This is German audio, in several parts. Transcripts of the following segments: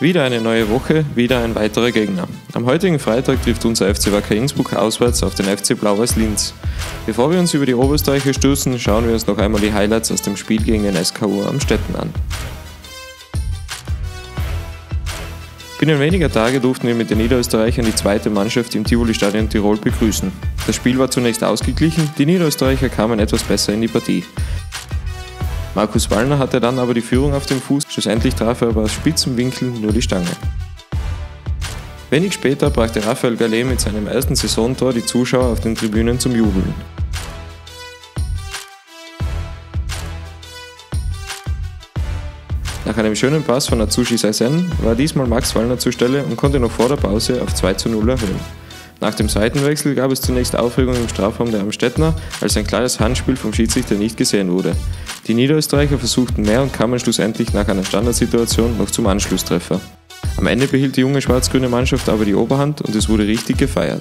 Wieder eine neue Woche, wieder ein weiterer Gegner. Am heutigen Freitag trifft unser FC Wacker Innsbruck auswärts auf den FC Blau-Weiß Linz. Bevor wir uns über die Oberösterreicher stürzen, schauen wir uns noch einmal die Highlights aus dem Spiel gegen den SKU Amstetten an. Binnen weniger Tage durften wir mit den Niederösterreichern die zweite Mannschaft im Tivoli-Stadion Tirol begrüßen. Das Spiel war zunächst ausgeglichen, die Niederösterreicher kamen etwas besser in die Partie. Markus Wallner hatte dann aber die Führung auf dem Fuß, schlussendlich traf er aber aus spitzem Winkel nur die Stange. Wenig später brachte Raphael Gallet mit seinem ersten Saisontor die Zuschauer auf den Tribünen zum Jubeln. Nach einem schönen Pass von Atsushi Saisen war diesmal Max Wallner zur Stelle und konnte noch vor der Pause auf 2:0 erhöhen. Nach dem Seitenwechsel gab es zunächst Aufregung im Strafraum der Amstettner, als ein klares Handspiel vom Schiedsrichter nicht gesehen wurde. Die Niederösterreicher versuchten mehr und kamen schlussendlich nach einer Standardsituation noch zum Anschlusstreffer. Am Ende behielt die junge schwarz-grüne Mannschaft aber die Oberhand und es wurde richtig gefeiert.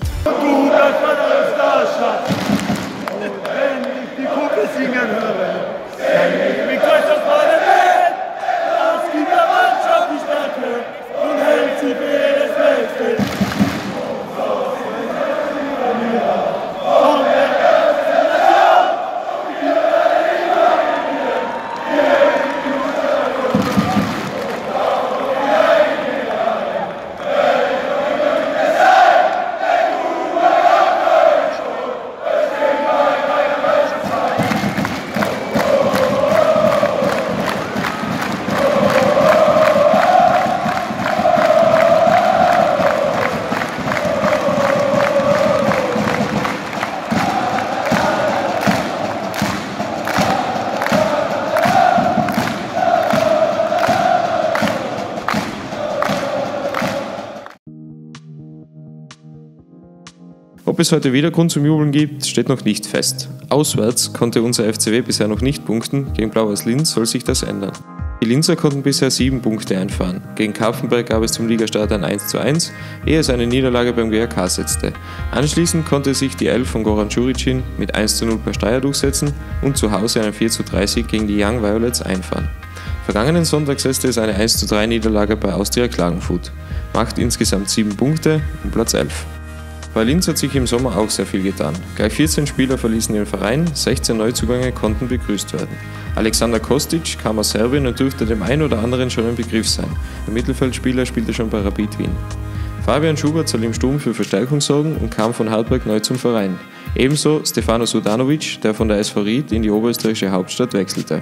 Ob es heute wieder Grund zum Jubeln gibt, steht noch nicht fest. Auswärts konnte unser FCW bisher noch nicht punkten, gegen Blau-Weiß Linz soll sich das ändern. Die Linzer konnten bisher 7 Punkte einfahren. Gegen Kapfenberg gab es zum Ligastart ein 1:1, ehe es eine Niederlage beim GRK setzte. Anschließend konnte sich die 11 von Goran Đurićin mit 1:0 bei Steyr durchsetzen und zu Hause einen 4:30 gegen die Young Violets einfahren. Vergangenen Sonntag setzte es eine 1:3 Niederlage bei Austria Klagenfurt, macht insgesamt 7 Punkte und Platz 11. Bei Linz hat sich im Sommer auch sehr viel getan. Gleich 14 Spieler verließen den Verein, 16 Neuzugänge konnten begrüßt werden. Alexander Kostic kam aus Serbien und dürfte dem einen oder anderen schon ein Begriff sein. Der Mittelfeldspieler spielte schon bei Rapid Wien. Fabian Schubert soll im Sturm für Verstärkung sorgen und kam von Hartberg neu zum Verein. Ebenso Stefano Sudanovic, der von der SV Ried in die oberösterreichische Hauptstadt wechselte.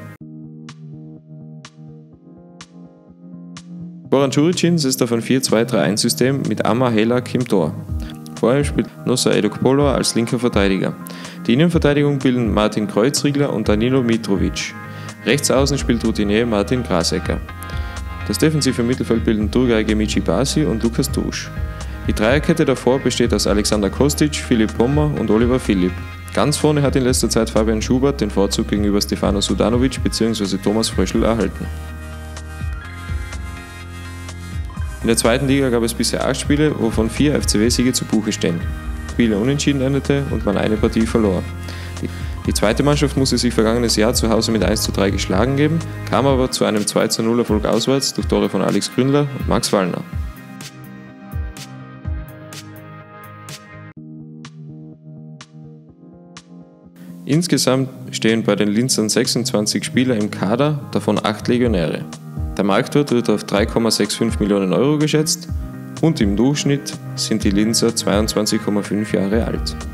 Goran Đurićin setzt auf ein 4-2-3-1-System mit Ama Helak im Tor. Vor ihm spielt Nosa Edokpolo als linker Verteidiger. Die Innenverteidigung bilden Martin Kreuzriegler und Danilo Mitrovic. Rechts außen spielt Routinier Martin Grasecker. Das defensive Mittelfeld bilden Turgay Gemici Basi und Lukas Dusch. Die Dreierkette davor besteht aus Alexander Kostic, Philipp Pommer und Oliver Philipp. Ganz vorne hat in letzter Zeit Fabian Schubert den Vorzug gegenüber Stefano Sudanovic bzw. Thomas Fröschl erhalten. In der zweiten Liga gab es bisher 8 Spiele, wovon 4 FCW-Siege zu Buche stehen. Spiele unentschieden endete und man eine Partie verlor. Die zweite Mannschaft musste sich vergangenes Jahr zu Hause mit 1:3 geschlagen geben, kam aber zu einem 2:0 Erfolg auswärts durch Tore von Alex Gründler und Max Wallner. Insgesamt stehen bei den Linzern 26 Spieler im Kader, davon 8 Legionäre. Der Marktwert wird auf 3,65 Millionen Euro geschätzt und im Durchschnitt sind die Linzer 22,5 Jahre alt.